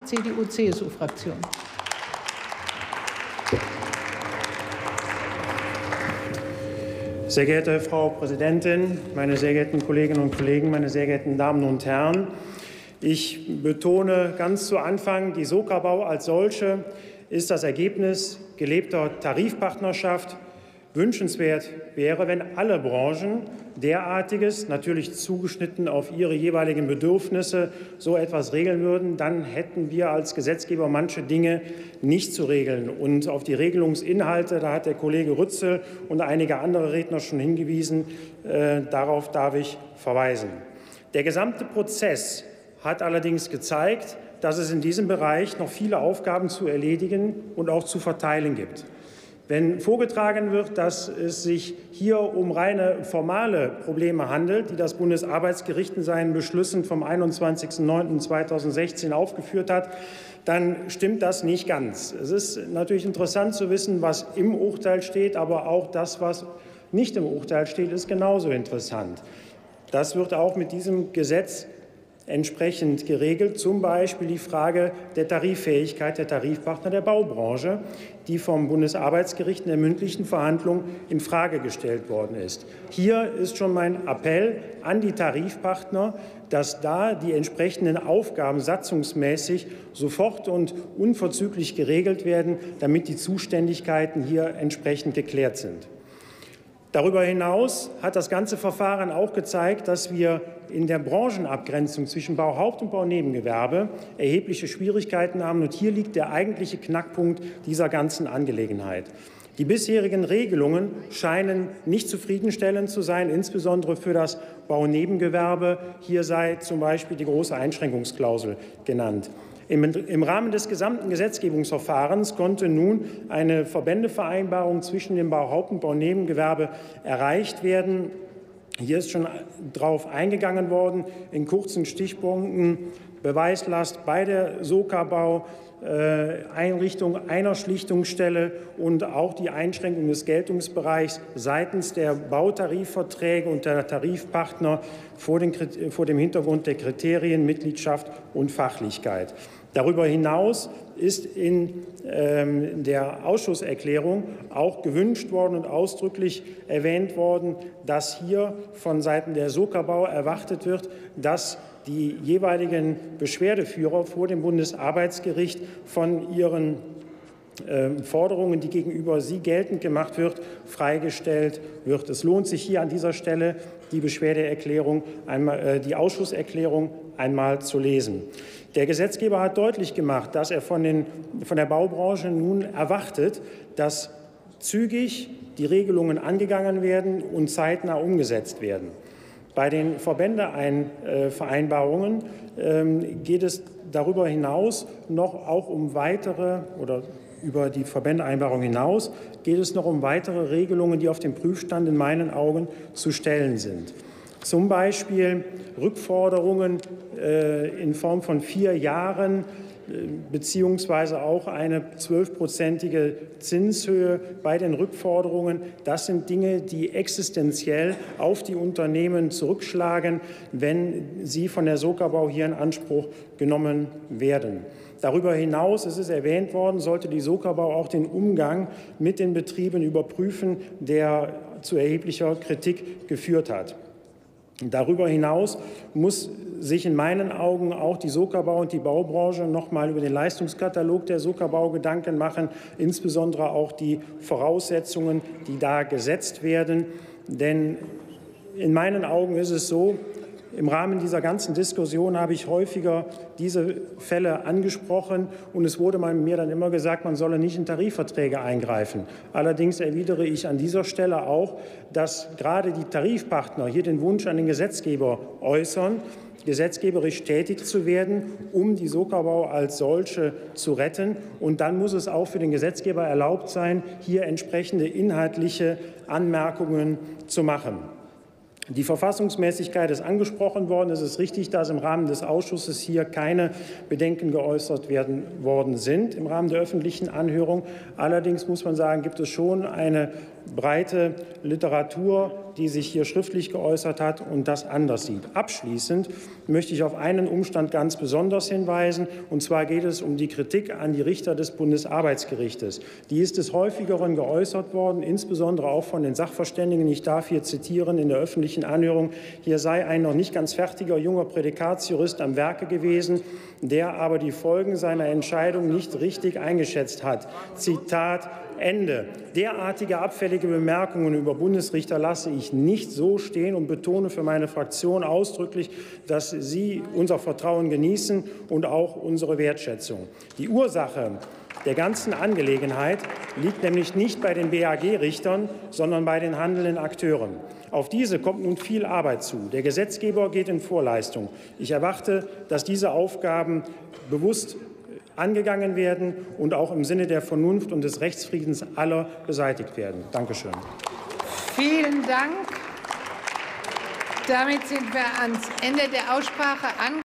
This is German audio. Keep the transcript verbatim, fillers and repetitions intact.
C D U C S U-Fraktion. Sehr geehrte Frau Präsidentin, meine sehr geehrten Kolleginnen und Kollegen, meine sehr geehrten Damen und Herren! Ich betone ganz zu Anfang, die Sokabau als solche ist das Ergebnis gelebter Tarifpartnerschaft. Wünschenswert wäre, wenn alle Branchen derartiges, natürlich zugeschnitten auf ihre jeweiligen Bedürfnisse, so etwas regeln würden. Dann hätten wir als Gesetzgeber manche Dinge nicht zu regeln. Und auf die Regelungsinhalte, da hat der Kollege Rützel und einige andere Redner schon hingewiesen, äh, darauf darf ich verweisen. Der gesamte Prozess hat allerdings gezeigt, dass es in diesem Bereich noch viele Aufgaben zu erledigen und auch zu verteilen gibt. Wenn vorgetragen wird, dass es sich hier um reine formale Probleme handelt, die das Bundesarbeitsgericht in seinen Beschlüssen vom einundzwanzigsten neunten zweitausendsechzehn aufgeführt hat, dann stimmt das nicht ganz. Es ist natürlich interessant zu wissen, was im Urteil steht, aber auch das, was nicht im Urteil steht, ist genauso interessant. Das wird auch mit diesem Gesetz entsprechend geregelt, zum Beispiel die Frage der Tariffähigkeit der Tarifpartner der Baubranche, die vom Bundesarbeitsgericht in der mündlichen Verhandlung in Frage gestellt worden ist. Hier ist schon mein Appell an die Tarifpartner, dass da die entsprechenden Aufgaben satzungsmäßig sofort und unverzüglich geregelt werden, damit die Zuständigkeiten hier entsprechend geklärt sind. Darüber hinaus hat das ganze Verfahren auch gezeigt, dass wir in der Branchenabgrenzung zwischen Bauhaupt- und Baunebengewerbe erhebliche Schwierigkeiten haben. Und hier liegt der eigentliche Knackpunkt dieser ganzen Angelegenheit. Die bisherigen Regelungen scheinen nicht zufriedenstellend zu sein, insbesondere für das Baunebengewerbe. Hier sei zum Beispiel die große Einschränkungsklausel genannt. Im Rahmen des gesamten Gesetzgebungsverfahrens konnte nun eine Verbändevereinbarung zwischen dem Bauhaupt- und Baunebengewerbe erreicht werden. Hier ist schon darauf eingegangen worden, in kurzen Stichpunkten: Beweislast bei der Sokabau, äh, Einrichtung einer Schlichtungsstelle und auch die Einschränkung des Geltungsbereichs seitens der Bautarifverträge und der Tarifpartner vor, den, vor dem Hintergrund der Kriterien Mitgliedschaft und Fachlichkeit. Darüber hinaus ist in ähm, der Ausschusserklärung auch gewünscht worden und ausdrücklich erwähnt worden, dass hier von Seiten der Sokabau erwartet wird, dass die jeweiligen Beschwerdeführer vor dem Bundesarbeitsgericht von ihren äh, Forderungen, die gegenüber sie geltend gemacht wird, freigestellt wird. Es lohnt sich hier an dieser Stelle, die Beschwerdeerklärung, einmal, äh, die Ausschusserklärung einmal zu lesen. Der Gesetzgeber hat deutlich gemacht, dass er von, den, von der Baubranche nun erwartet, dass zügig die Regelungen angegangen werden und zeitnah umgesetzt werden. Bei den Verbändevereinbarungen ähm, geht es darüber hinaus noch auch um weitere oder über die Verbändevereinbarung hinaus geht es noch um weitere Regelungen, die auf dem Prüfstand in meinen Augen zu stellen sind. Zum Beispiel Rückforderungen äh, in Form von vier Jahren äh, beziehungsweise auch eine zwölfprozentige Zinshöhe bei den Rückforderungen. Das sind Dinge, die existenziell auf die Unternehmen zurückschlagen, wenn sie von der Sokabau hier in Anspruch genommen werden. Darüber hinaus, es ist erwähnt worden, sollte die Sokabau auch den Umgang mit den Betrieben überprüfen, der zu erheblicher Kritik geführt hat. Darüber hinaus muss sich in meinen Augen auch die Sokabau und die Baubranche noch mal über den Leistungskatalog der Sokabau Gedanken machen, insbesondere auch die Voraussetzungen, die da gesetzt werden. Denn in meinen Augen ist es so, im Rahmen dieser ganzen Diskussion habe ich häufiger diese Fälle angesprochen, und es wurde mir dann immer gesagt, man solle nicht in Tarifverträge eingreifen. Allerdings erwidere ich an dieser Stelle auch, dass gerade die Tarifpartner hier den Wunsch an den Gesetzgeber äußern, gesetzgeberisch tätig zu werden, um die Sokabau als solche zu retten. Und dann muss es auch für den Gesetzgeber erlaubt sein, hier entsprechende inhaltliche Anmerkungen zu machen. Die Verfassungsmäßigkeit ist angesprochen worden. Es ist richtig, dass im Rahmen des Ausschusses hier keine Bedenken geäußert werden worden sind im Rahmen der öffentlichen Anhörung. Allerdings muss man sagen, gibt es schon eine breite Literatur, die sich hier schriftlich geäußert hat und das anders sieht. Abschließend möchte ich auf einen Umstand ganz besonders hinweisen, und zwar geht es um die Kritik an die Richter des Bundesarbeitsgerichtes. Die ist des Häufigeren geäußert worden, insbesondere auch von den Sachverständigen. Ich darf hier zitieren in der öffentlichen Anhörung: Hier sei ein noch nicht ganz fertiger junger Prädikatsjurist am Werke gewesen, der aber die Folgen seiner Entscheidung nicht richtig eingeschätzt hat. Zitat Ende. Derartige abfällige Bemerkungen über Bundesrichter lasse ich nicht so stehen und betone für meine Fraktion ausdrücklich, dass Sie unser Vertrauen genießen und auch unsere Wertschätzung. Die Ursache der ganzen Angelegenheit liegt nämlich nicht bei den B A G-Richtern, sondern bei den handelnden Akteuren. Auf diese kommt nun viel Arbeit zu. Der Gesetzgeber geht in Vorleistung. Ich erwarte, dass diese Aufgaben bewusst angegangen werden und auch im Sinne der Vernunft und des Rechtsfriedens aller beseitigt werden. Danke schön. Vielen Dank. Damit sind wir ans Ende der Aussprache angekommen.